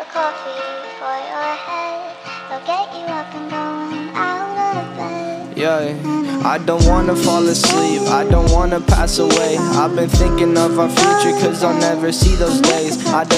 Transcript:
coffee for your head. They'll get you up and going out of bed. Yeah, I don't wanna fall asleep, I don't wanna pass away. I've been thinking of our future, cause I'll never see those days.